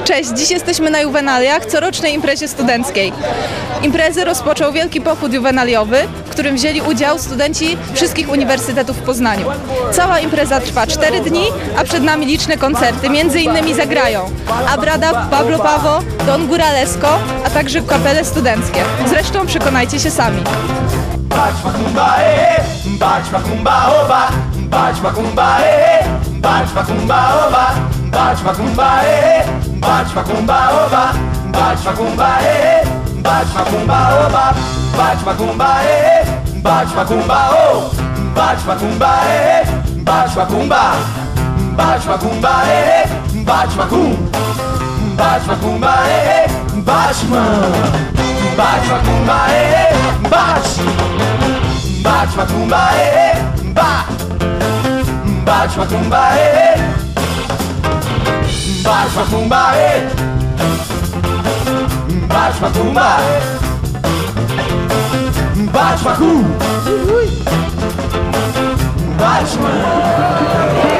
Cześć, dziś jesteśmy na Juwenaliach, corocznej imprezie studenckiej. Imprezę rozpoczął wielki pochód juwenaliowy, w którym wzięli udział studenci wszystkich uniwersytetów w Poznaniu. Cała impreza trwa 4 dni, a przed nami liczne koncerty. Między innymi zagrają Abrada, Pablo Pawo, Don Góralesco, a także kapele studenckie. Zresztą przekonajcie się sami. Bate macumba, bate macumba, oba, bate macumba, bate macumba, oba, bate macumba, bate macumba, oba, bate macumba, bate macumba, oba, bate macumba, bate macumba, oh, bate macumba, bate macumba, bate macumba, bate macum, bate macumba, bate man, bate macumba, bate. Bate macumba, bate macumba, bate macumba, bate macumba, bate macumba, bate macumba.